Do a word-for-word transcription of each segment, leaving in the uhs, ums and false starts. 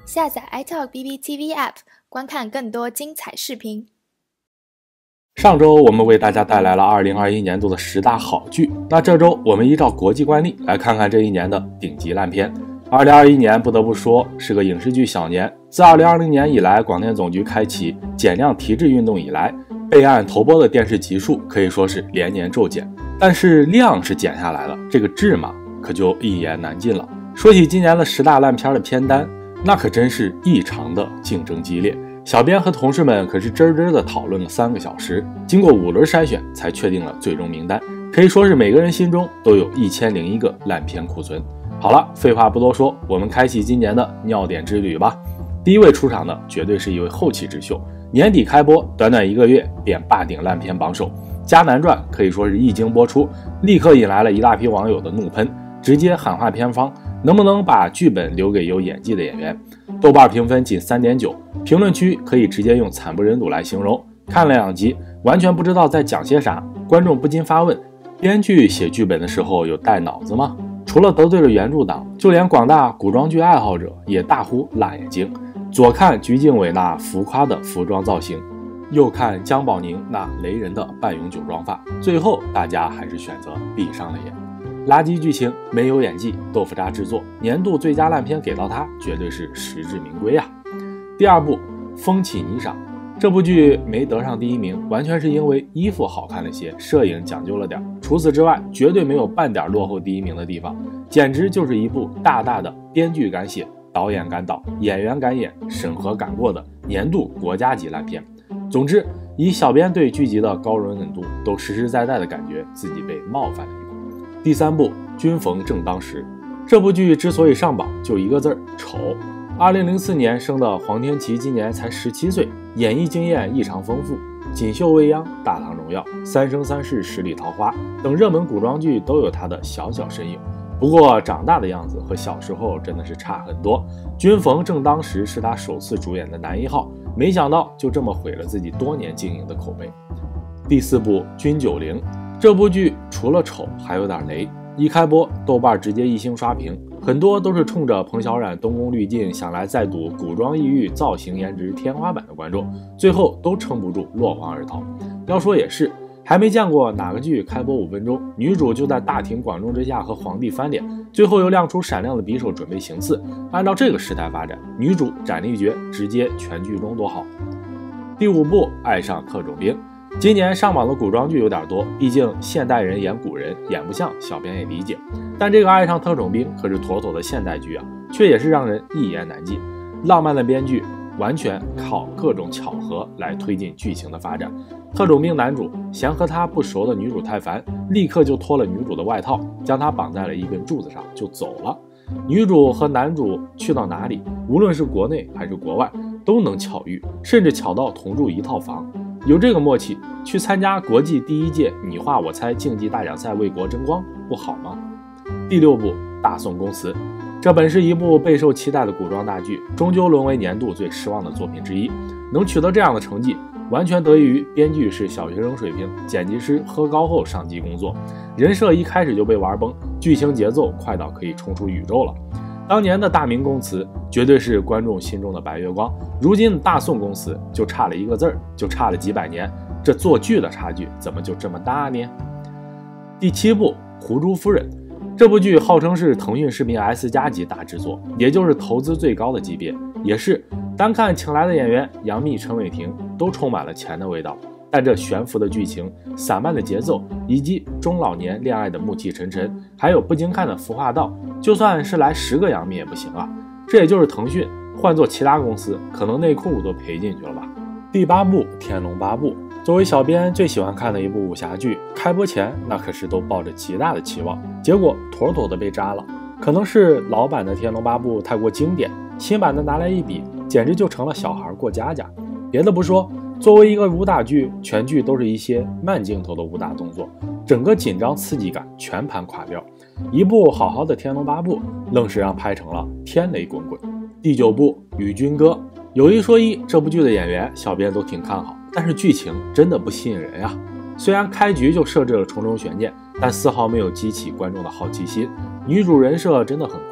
下载 iTalk B B T V App， 观看更多精彩视频。 上周我们为大家带来了二零二一年度的十大好剧，那这周我们依照国际惯例来看看这一年的顶级烂片。二零二一年不得不说是个影视剧小年，自二零二零年以来，广电总局开启减量提质运动以来，备案投播的电视集数可以说是连年骤减，但是量是减下来了，这个质嘛可就一言难尽了。说起今年的十大烂片的片单，那可真是异常的竞争激烈。小编和同事们可是真真的讨论了三个小时，经过五轮筛选才确定了最终名单，可以说是每个人心中都有一千零一个烂片库存。好了，废话不多说，我们开启今年的尿点之旅吧。第一位出场的绝对是一位后起之秀，年底开播，短短一个月便霸顶烂片榜首。迦南传可以说是一经播出，立刻引来了一大批网友的怒喷，直接喊话片方能不能把剧本留给有演技的演员。豆瓣评分仅 三点九， 评论区可以直接用惨不忍睹来形容。看了两集，完全不知道在讲些啥，观众不禁发问：编剧写剧本的时候有带脑子吗？除了得罪了原著党，就连广大古装剧爱好者也大呼辣眼睛。左看鞠婧祎那浮夸的服装造型，右看姜宝宁那雷人的半永久妆发，最后大家还是选择闭上了眼。垃圾剧情，没有演技，豆腐渣制作，年度最佳烂片给到他绝对是实至名归啊。第二部《风起霓裳》，这部剧没得上第一名，完全是因为衣服好看了些，摄影讲究了点，除此之外绝对没有半点落后第一名的地方，简直就是一部大大的编剧敢写，导演敢导，演员敢演，审核敢过的年度国家级烂片。总之，以小编对剧集的高容忍度，都实实在在的感觉自己被冒犯了一把。第三部《君逢正当时》，这部剧之所以上榜，就一个字儿丑。二零零四年生的黄天琪今年才十七岁，演艺经验异常丰富，锦绣未央、大唐荣耀、三生三世十里桃花等热门古装剧都有他的小小身影。不过长大的样子和小时候真的是差很多。君逢正当时是他首次主演的男一号，没想到就这么毁了自己多年经营的口碑。第四部《君九龄》，这部剧除了丑还有点雷，一开播豆瓣直接一星刷屏，很多都是冲着彭小苒东宫滤镜想来再赌古装异域造型颜值天花板的观众，最后都撑不住落荒而逃。要说也是，还没见过哪个剧开播五分钟，女主就在大庭广众之下和皇帝翻脸，最后又亮出闪亮的匕首准备行刺。按照这个时代发展，女主斩立决，直接全剧终多好。第五部《爱上特种兵》，今年上榜的古装剧有点多，毕竟现代人演古人演不像，小编也理解。但这个《爱上特种兵》可是妥妥的现代剧啊，却也是让人一言难尽。浪漫的编剧完全靠各种巧合来推进剧情的发展。特种兵男主嫌和他不熟的女主太烦，立刻就脱了女主的外套，将她绑在了一根柱子上就走了。女主和男主去到哪里，无论是国内还是国外，都能巧遇，甚至巧到同住一套房。有这个默契，去参加国际第一届你画我猜竞技大奖赛为国争光不好吗？第六部《大宋宫词》，这本是一部备受期待的古装大剧，终究沦为年度最失望的作品之一。能取得这样的成绩，完全得益于编剧是小学生水平，剪辑师喝高后上机工作，人设一开始就被玩崩，剧情节奏快到可以冲出宇宙了。当年的大明宫词绝对是观众心中的白月光，如今的大宋宫词就差了一个字儿，就差了几百年，这做剧的差距怎么就这么大呢？第七部《狐珠夫人》，这部剧号称是腾讯视频 S 加级大制作，也就是投资最高的级别，也是单看请来的演员杨幂、陈伟霆都充满了钱的味道。但这悬浮的剧情、散漫的节奏，以及中老年恋爱的暮气沉沉，还有不经看的服化道，就算是来十个杨幂也不行啊！这也就是腾讯，换做其他公司，可能内裤都赔进去了吧。第八部《天龙八部》，作为小编最喜欢看的一部武侠剧，开播前那可是都抱着极大的期望，结果妥妥的被扎了。可能是老版的《天龙八部》太过经典，新版的拿来一比，简直就成了小孩过家家。别的不说，作为一个武打剧，全剧都是一些慢镜头的武打动作，整个紧张刺激感全盘垮掉。一部好好的《天龙八部》，愣是让拍成了天雷滚滚。第九部《与君歌》，有一说一，这部剧的演员小编都挺看好，但是剧情真的不吸引人呀。虽然开局就设置了重重悬念，但丝毫没有激起观众的好奇心。女主人设真的很怪，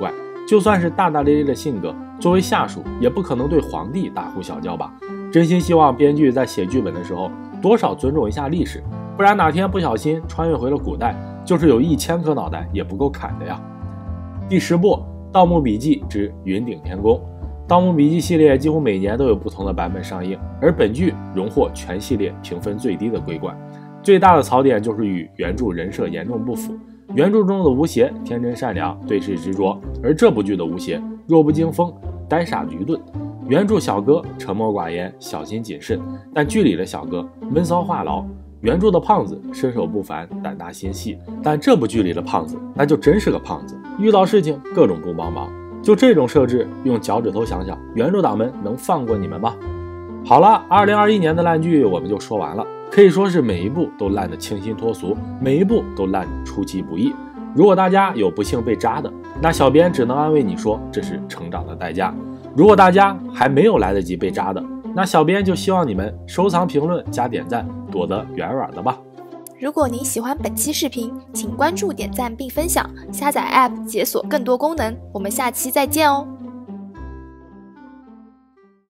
就算是大大咧咧的性格，作为下属也不可能对皇帝大呼小叫吧。真心希望编剧在写剧本的时候多少尊重一下历史，不然哪天不小心穿越回了古代，就是有一千颗脑袋也不够砍的呀。第十部《盗墓笔记之云顶天宫》。盗墓笔记系列几乎每年都有不同的版本上映，而本剧荣获全系列评分最低的桂冠。最大的槽点就是与原著人设严重不符。原著中的吴邪天真善良，对事执着，而这部剧的吴邪弱不禁风，呆傻愚钝。原著小哥沉默寡言，小心谨慎，但剧里的小哥闷骚话痨。原著的胖子身手不凡，胆大心细，但这部剧里的胖子那就真是个胖子，遇到事情各种不帮忙。就这种设置，用脚趾头想想，原著党们能放过你们吗？好了，二零二一年的烂剧我们就说完了，可以说是每一部都烂得清新脱俗，每一部都烂得出其不意。如果大家有不幸被扎的，那小编只能安慰你说这是成长的代价。如果大家还没有来得及被扎的，那小编就希望你们收藏、评论加点赞，躲得远远的吧。 如果您喜欢本期视频，请关注、点赞并分享，下载 App 解锁更多功能。我们下期再见哦。